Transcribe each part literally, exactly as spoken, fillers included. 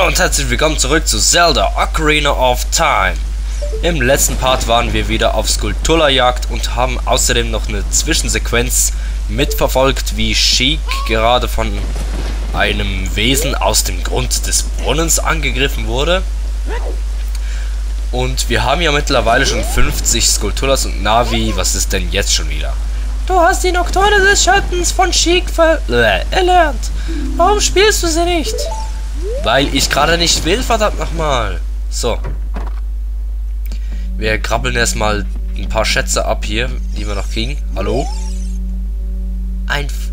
Hallo und herzlich willkommen zurück zu Zelda Ocarina of Time. Im letzten Part waren wir wieder auf Skulltula-Jagd und haben außerdem noch eine Zwischensequenz mitverfolgt, wie Sheik gerade von einem Wesen aus dem Grund des Brunnens angegriffen wurde. Und wir haben ja mittlerweile schon fünfzig Skulltulas und Navi. Was ist denn jetzt schon wieder? Du hast die Nocturne des Schattens von Sheik ver äh, erlernt. Warum spielst du sie nicht? Weil ich gerade nicht will, verdammt nochmal. So. Wir krabbeln erstmal ein paar Schätze ab hier, die wir noch kriegen. Hallo? Ein... F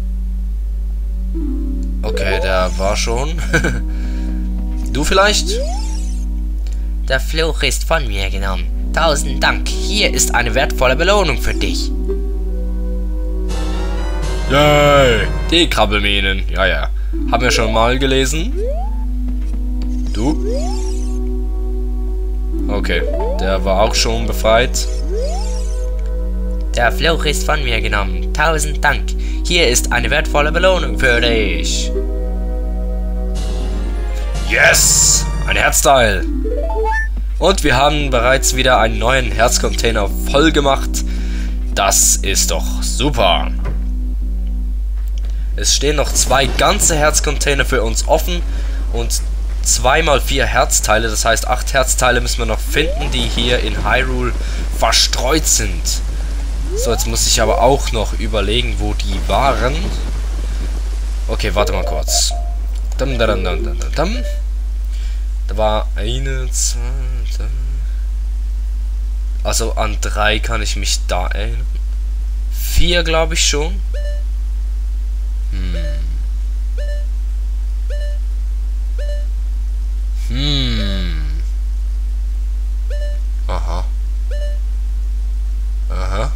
okay, der war schon. Du vielleicht? Der Fluch ist von mir genommen. Tausend Dank. Hier ist eine wertvolle Belohnung für dich. Yay! Die Krabbelminen. Ja, ja. Haben wir schon mal gelesen. Du? Okay, der war auch schon befreit. Der Fluch ist von mir genommen. Tausend Dank. Hier ist eine wertvolle Belohnung für dich. Yes! Ein Herzteil. Und wir haben bereits wieder einen neuen Herzcontainer voll gemacht. Das ist doch super. Es stehen noch zwei ganze Herzcontainer für uns offen und zwei mal vier Herzteile, das heißt acht Herzteile müssen wir noch finden, die hier in Hyrule verstreut sind. So, jetzt muss ich aber auch noch überlegen, wo die waren. Okay, warte mal kurz. Dum, dum, dum, dum, dum. Da war eine, zwei, drei. Also an drei kann ich mich da erinnern. Vier glaube ich schon. Hm. Hm. Aha. Aha.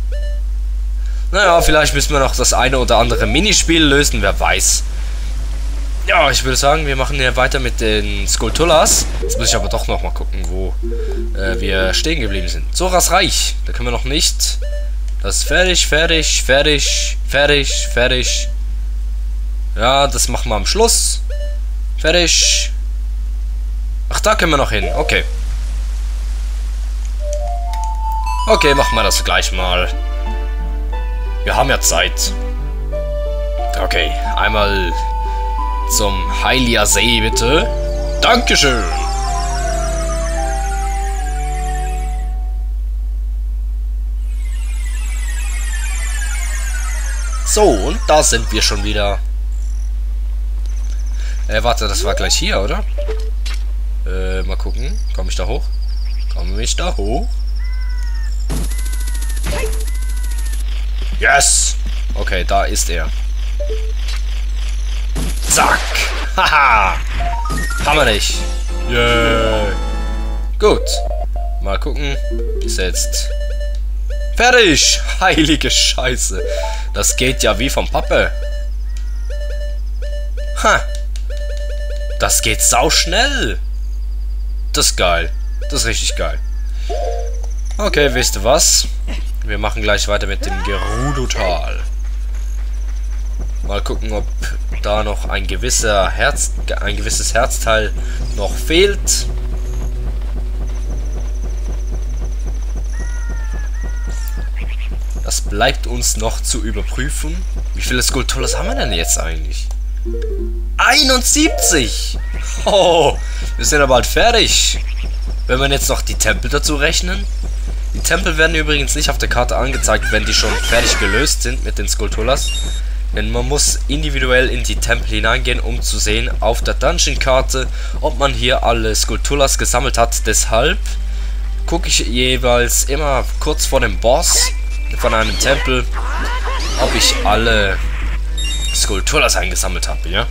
Naja, vielleicht müssen wir noch das eine oder andere Minispiel lösen, wer weiß. Ja, ich würde sagen, wir machen hier weiter mit den Skulltulas. Jetzt muss ich aber doch noch mal gucken, wo äh, wir stehen geblieben sind. Zoras Reich, da können wir noch nicht. Das ist fertig, fertig, fertig, fertig, fertig. Ja, das machen wir am Schluss. Fertig. Ach, da können wir noch hin. Okay. Okay, machen wir das gleich mal. Wir haben ja Zeit. Okay, einmal zum Hylia See, bitte. Dankeschön. So, und da sind wir schon wieder. Äh, warte, das war gleich hier, oder? Äh, mal gucken. Komme ich da hoch? Komme ich da hoch? Yes! Okay, da ist er. Zack! Haha! Haben wir nicht. Yeah! Gut. Mal gucken. Ist er jetzt fertig! Heilige Scheiße. Das geht ja wie vom Pappe. Ha! Das geht sau schnell. Das ist geil. Das ist richtig geil. Okay, wisst ihr was? Wir machen gleich weiter mit dem Gerudo-Tal. Mal gucken, ob da noch ein gewisser Herz, ein gewisses Herzteil noch fehlt. Das bleibt uns noch zu überprüfen. Wie viele Skulltulas haben wir denn jetzt eigentlich? einundsiebzig! Oh, wir sind aber bald fertig. Wenn wir jetzt noch die Tempel dazu rechnen. Die Tempel werden übrigens nicht auf der Karte angezeigt, wenn die schon fertig gelöst sind mit den Skulltulas. Denn man muss individuell in die Tempel hineingehen, um zu sehen auf der Dungeon-Karte, ob man hier alle Skulltulas gesammelt hat. Deshalb gucke ich jeweils immer kurz vor dem Boss von einem Tempel, ob ich alle Skulltulas eingesammelt habe, ja?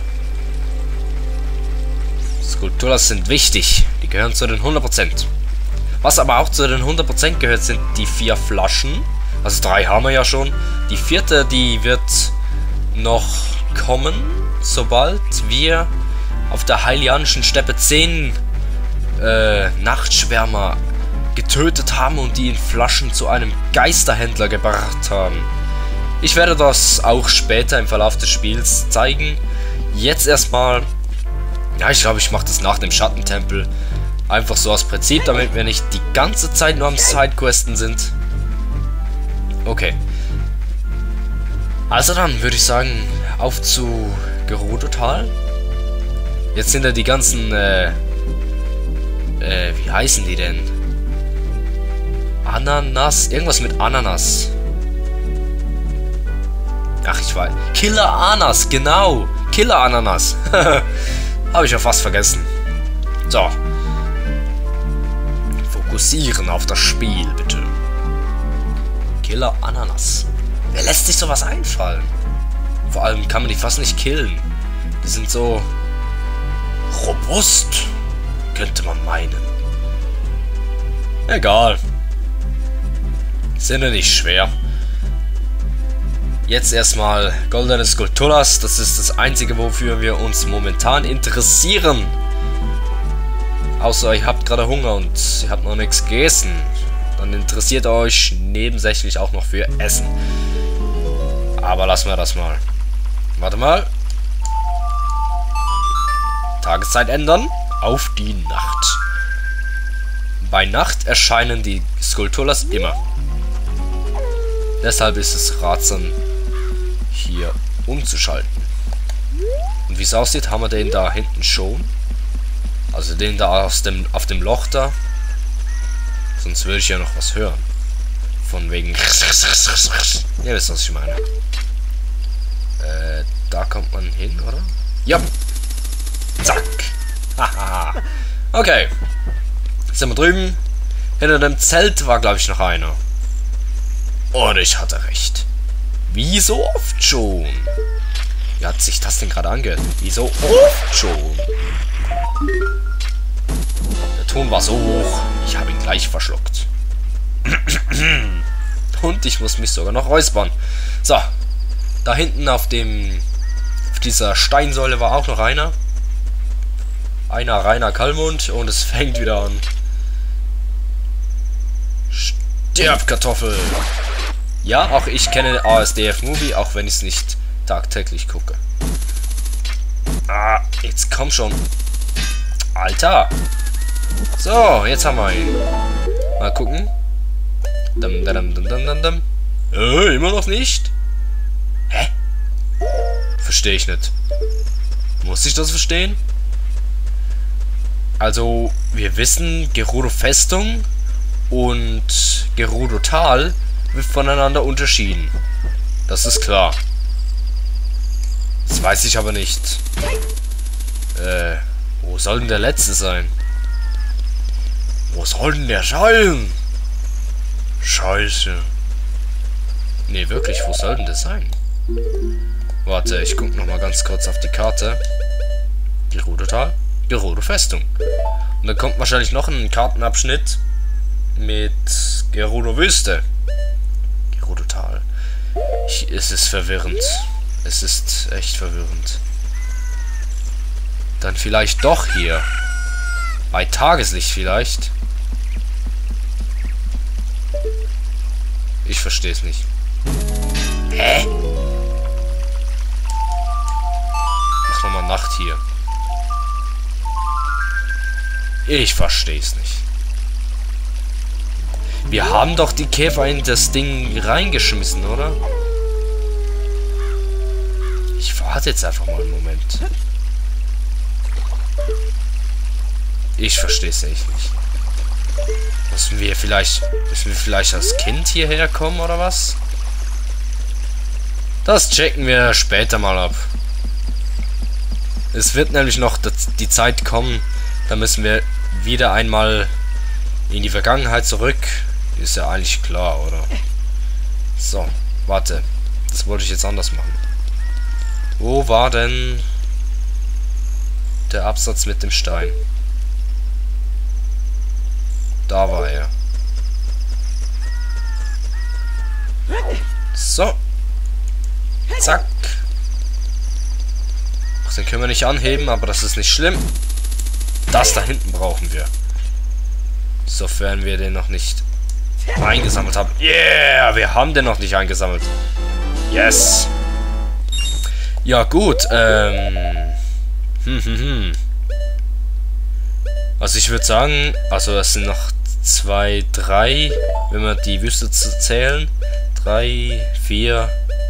Skulltulas sind wichtig. Die gehören zu den hundert Prozent. Was aber auch zu den hundert Prozent gehört, sind die vier Flaschen. Also drei haben wir ja schon. Die vierte, die wird noch kommen, sobald wir auf der Hylianischen Steppe zehn äh, Nachtschwärmer getötet haben und die in Flaschen zu einem Geisterhändler gebracht haben. Ich werde das auch später im Verlauf des Spiels zeigen. Jetzt erstmal Ja, ich glaube, ich mache das nach dem Schattentempel. Einfach so aus Prinzip, damit wir nicht die ganze Zeit nur am Sidequesten sind. Okay. Also dann würde ich sagen, auf zu Gerudo-Tal. Jetzt sind ja die ganzen, äh, äh, wie heißen die denn? Ananas, irgendwas mit Ananas. Ach, ich weiß. Killer Ananas, genau. Killer Ananas. Habe ich ja fast vergessen. So. Fokussieren auf das Spiel, bitte. Killer Ananas. Wer lässt sich sowas einfallen? Vor allem kann man die fast nicht killen. Die sind so robust, könnte man meinen. Egal. Sind ja nicht schwer. Jetzt erstmal goldene Skulltulas. Das ist das einzige, wofür wir uns momentan interessieren. Außer ihr habt gerade Hunger und ihr habt noch nichts gegessen. Dann interessiert euch nebensächlich auch noch für Essen. Aber lassen wir das mal. Warte mal. Tageszeit ändern. Auf die Nacht. Bei Nacht erscheinen die Skulltulas immer. Deshalb ist es ratsam, hier umzuschalten. Und wie es aussieht, haben wir den da hinten schon. Also den da aus dem, auf dem Loch da. Sonst würde ich ja noch was hören. Von wegen... Ihr wisst, was ich meine. Äh, da kommt man hin, oder? Ja. Zack. Haha. Okay. Jetzt sind wir drüben. Hinter dem Zelt war, glaube ich, noch einer. Und ich hatte recht. Wie so oft schon. Wie hat sich das denn gerade angehört? Wie so oft schon. Der Ton war so hoch, ich habe ihn gleich verschluckt. Und ich muss mich sogar noch räuspern. So. Da hinten auf dem... Auf dieser Steinsäule war auch noch einer. Einer reiner Kalmund und es fängt wieder an. Stirb, Kartoffel! Ja, auch ich kenne A S D F-Movie, auch wenn ich es nicht tagtäglich gucke. Ah, jetzt komm schon. Alter! So, jetzt haben wir ihn. Mal gucken. Dum, dum, dum, dum, dum, dum. Äh, immer noch nicht? Hä? Verstehe ich nicht. Muss ich das verstehen? Also, wir wissen, Gerudo Festung und Gerudo Tal wird voneinander unterschieden. Das ist klar. Das weiß ich aber nicht. Äh, wo soll denn der letzte sein? Wo soll denn der sein? Scheiße. Nee, wirklich, wo soll denn das sein? Warte, ich guck nochmal ganz kurz auf die Karte. Gerudo Tal, Gerudo Festung. Und dann kommt wahrscheinlich noch ein Kartenabschnitt mit Gerudo Wüste. Gerudo Tal. Ich, es ist verwirrend. Es ist echt verwirrend. Dann vielleicht doch hier. Bei Tageslicht vielleicht. Ich verstehe es nicht. Hä? Mach nochmal Nacht hier. Ich verstehe es nicht. Wir haben doch die Käfer in das Ding reingeschmissen, oder? Ich warte jetzt einfach mal einen Moment. Ich verstehe es echt nicht. Müssen wir vielleicht... Müssen wir vielleicht als Kind hierher kommen, oder was? Das checken wir später mal ab. Es wird nämlich noch die Zeit kommen, da müssen wir wieder einmal in die Vergangenheit zurück. Ist ja eigentlich klar, oder? So, warte. Das wollte ich jetzt anders machen. Wo war denn der Absatz mit dem Stein? Da war er. So. Zack. Ach, den können wir nicht anheben, aber das ist nicht schlimm. Das da hinten brauchen wir. Sofern wir den noch nicht eingesammelt haben. Yeah, wir haben den noch nicht eingesammelt. Yes. Ja, gut. Ähm. Hm, hm, hm. Also ich würde sagen, also es sind noch zwei, drei, wenn wir die Wüste zählen. Drei, vier,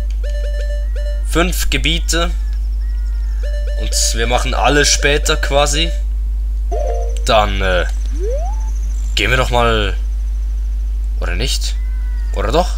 fünf Gebiete. Und wir machen alle später quasi. Dann äh, gehen wir doch mal... Oder nicht? Oder doch?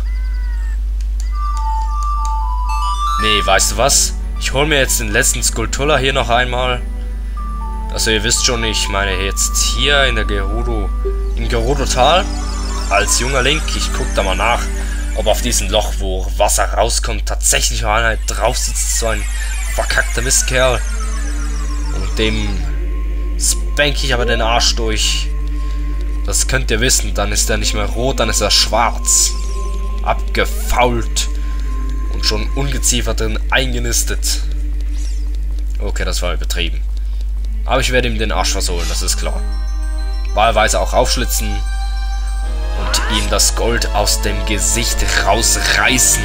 Nee, weißt du was? Ich hole mir jetzt den letzten Skulltula hier noch einmal. Also ihr wisst schon, ich meine jetzt hier in der Gerudo, im Gerudo-Tal, als junger Link, ich guck da mal nach, ob auf diesem Loch, wo Wasser rauskommt, tatsächlich noch einer drauf sitzt, so ein verkackter Mistkerl. Und dem spank ich aber den Arsch durch. Das könnt ihr wissen, dann ist er nicht mehr rot, dann ist er schwarz. Abgefault. Und schon Ungeziefer drin eingenistet. Okay, das war übertrieben. Aber ich werde ihm den Arsch versohlen, das ist klar. Wahlweise auch aufschlitzen. Und ihm das Gold aus dem Gesicht rausreißen.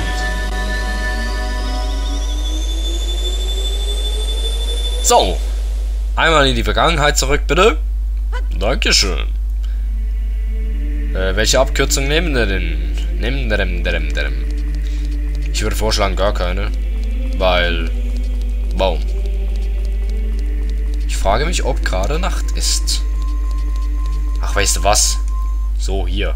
So. Einmal in die Vergangenheit zurück, bitte. Dankeschön. Äh, welche Abkürzung nehmen wir denn? Nehmen wir denn? Ich würde vorschlagen, gar keine. Weil... Baum. Ich frage mich, ob gerade Nacht ist. Ach, weißt du was? So, hier.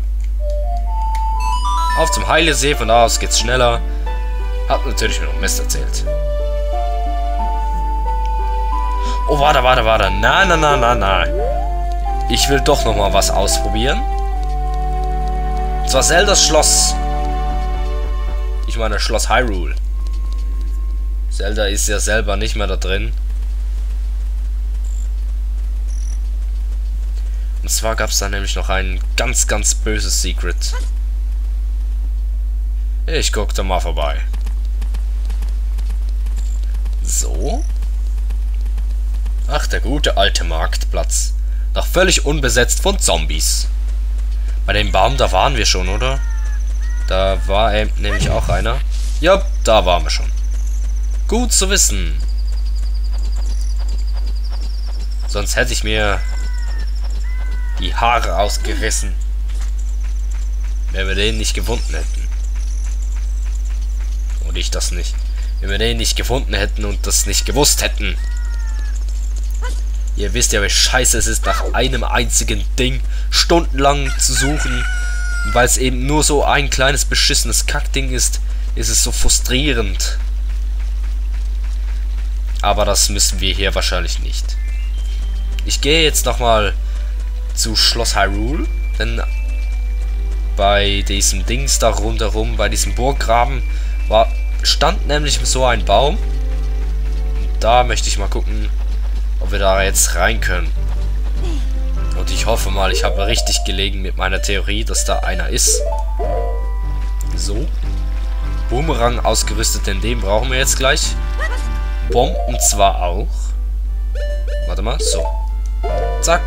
Auf zum Heilesee, von da aus geht's schneller. Hat natürlich mir noch Mist erzählt. Oh, warte, warte, warte. Nein, nein, nein, nein, nein. Ich will doch noch mal was ausprobieren. Und zwar Zeldas Schloss. Ich meine Schloss Hyrule. Zelda ist ja selber nicht mehr da drin. Und zwar gab es da nämlich noch ein ganz, ganz böses Secret. Ich guck da mal vorbei. So. Ach, der gute alte Marktplatz. Noch völlig unbesetzt von Zombies. Bei dem Baum, da waren wir schon, oder? Da war eben nämlich auch einer. Ja, da waren wir schon. Gut zu wissen. Sonst hätte ich mir die Haare ausgerissen, wenn wir den nicht gefunden hätten. Und ich das nicht. Wenn wir den nicht gefunden hätten und das nicht gewusst hätten. Ihr wisst ja, wie scheiße es ist, nach einem einzigen Ding stundenlang zu suchen. Weil es eben nur so ein kleines beschissenes Kackding ist, ist es so frustrierend. Aber das müssen wir hier wahrscheinlich nicht. Ich gehe jetzt nochmal zu Schloss Hyrule, denn bei diesem Dings da rundherum, bei diesem Burggraben, war, stand nämlich so ein Baum. Und da möchte ich mal gucken, ob wir da jetzt rein können. Und ich hoffe mal, ich habe richtig gelegen mit meiner Theorie, dass da einer ist. So. Boomerang ausgerüstet, denn den brauchen wir jetzt gleich. Bomben zwar auch. Warte mal, so. Zack.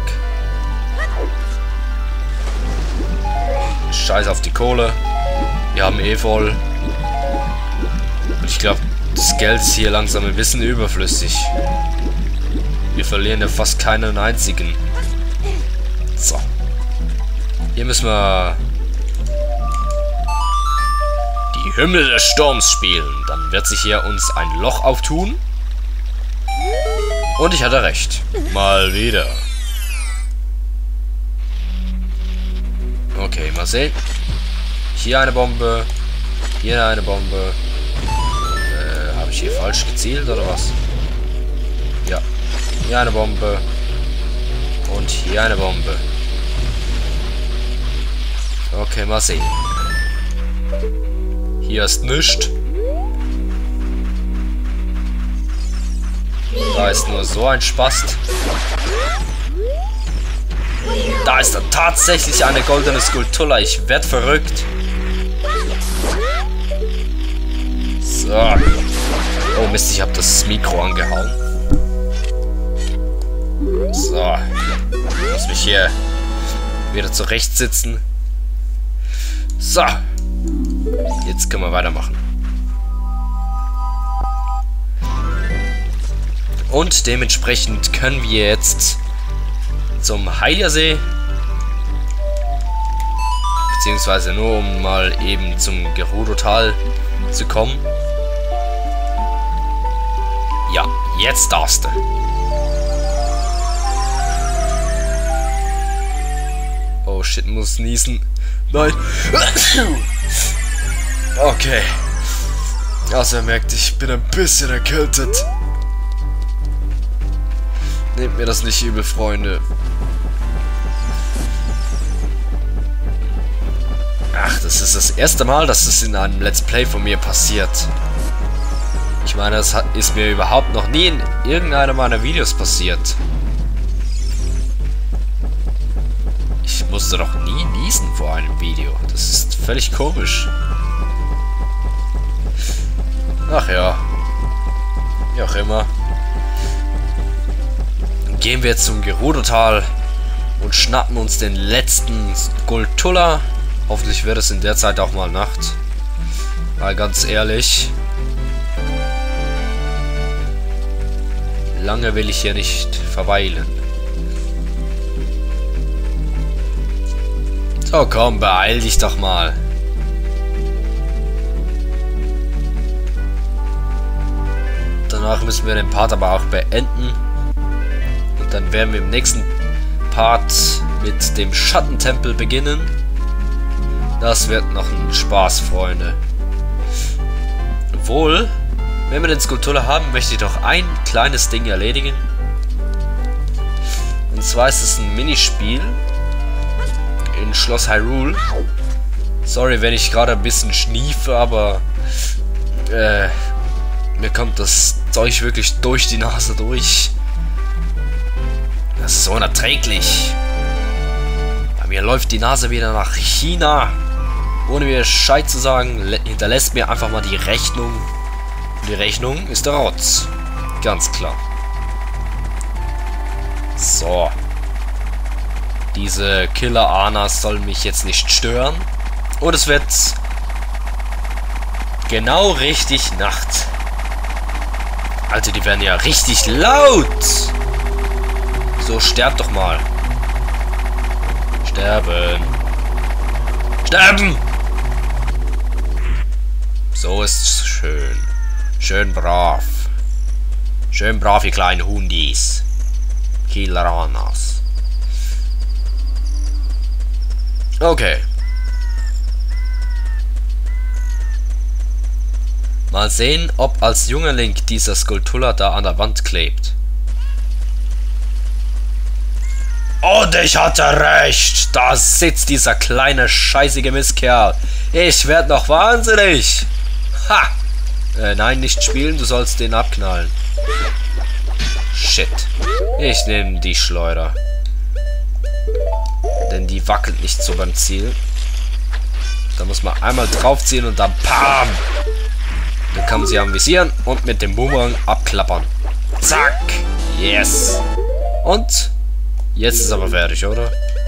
Scheiß auf die Kohle. Wir haben eh voll. Und ich glaube, das Geld ist hier langsam ein bisschen überflüssig. Wir verlieren ja fast keinen einzigen. So. Hier müssen wir die Hymne des Sturms spielen. Dann wird sich hier uns ein Loch auftun. Und ich hatte recht. Mal wieder. Okay, mal sehen. Hier eine Bombe. Hier eine Bombe. Äh, habe ich hier falsch gezielt oder was? Ja. Hier eine Bombe. Und hier eine Bombe. Okay, mal sehen. Hier ist nichts. Da ist nur so ein Spast. Da ist dann tatsächlich eine goldene Skulltula. Ich werd verrückt. So. Oh Mist, ich habe das Mikro angehauen. So. Ich muss mich hier wieder zurecht-sitzen. So. Jetzt können wir weitermachen. Und dementsprechend können wir jetzt zum Hylia-See. Beziehungsweise nur um mal eben zum Gerudo-Tal zu kommen. Ja, jetzt darfst du. Oh shit, muss niesen. Nein. Okay. Also ihr merkt, ich bin ein bisschen erkältet. Nehmt mir das nicht übel, Freunde. Ach, das ist das erste Mal, dass es in einem Let's Play von mir passiert. Ich meine, das ist mir überhaupt noch nie in irgendeinem meiner Videos passiert. Ich musste doch nie niesen vor einem Video. Das ist völlig komisch. Ach ja. Wie auch immer. Dann gehen wir jetzt zum Gerudo-Tal und schnappen uns den letzten Skulltula. Hoffentlich wird es in der Zeit auch mal Nacht. Weil ganz ehrlich, lange will ich hier nicht verweilen. So, komm, beeil dich doch mal. Danach müssen wir den Part aber auch beenden. Und dann werden wir im nächsten Part mit dem Schattentempel beginnen. Das wird noch ein Spaß, Freunde. Obwohl, wenn wir den Skulltula haben, möchte ich doch ein kleines Ding erledigen. Und zwar ist es ein Minispiel in Schloss Hyrule. Sorry, wenn ich gerade ein bisschen schniefe, aber äh, mir kommt das Zeug wirklich durch die Nase durch. Das ist so unerträglich. Bei mir läuft die Nase wieder nach China. Ohne mir Bescheid zu sagen, hinterlässt mir einfach mal die Rechnung. Und die Rechnung ist der Rotz. Ganz klar. So. Diese Killer-Anas sollen mich jetzt nicht stören. Und es wird genau richtig Nacht. Alter, die werden ja richtig laut. So, sterb doch mal. Sterben. Sterben! So ist schön. Schön brav. Schön brav, ihr kleinen Hundis. Killeranas. Okay. Mal sehen, ob als junger Link dieser Skulltula da an der Wand klebt. Und ich hatte recht. Da sitzt dieser kleine scheißige Mistkerl. Ich werd noch wahnsinnig. Ha! Äh, nein, nicht spielen, du sollst den abknallen. Shit. Ich nehme die Schleuder. Denn die wackelt nicht so beim Ziel. Da muss man einmal draufziehen und dann PAM! Dann kann man sie anvisieren und mit dem Boomerang abklappern. Zack! Yes! Und jetzt ist aber fertig, oder?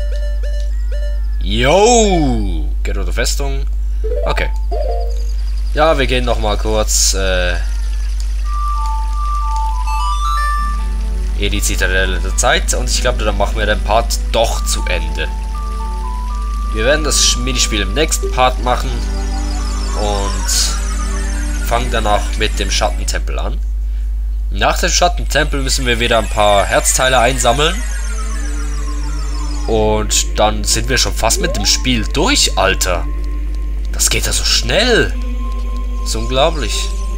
Yo! Gerudo Festung. Okay. Ja, wir gehen noch mal kurz äh, in die Zitadelle der Zeit. Und ich glaube, dann machen wir den Part doch zu Ende. Wir werden das Minispiel im nächsten Part machen. Und fangen danach mit dem Schattentempel an. Nach dem Schattentempel müssen wir wieder ein paar Herzteile einsammeln. Und dann sind wir schon fast mit dem Spiel durch, Alter. Das geht ja so schnell. Das ist unglaublich.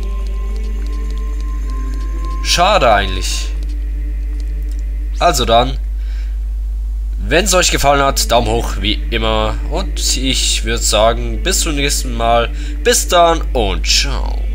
Schade eigentlich. Also dann, wenn es euch gefallen hat, Daumen hoch wie immer. Und ich würde sagen, bis zum nächsten Mal. Bis dann und ciao.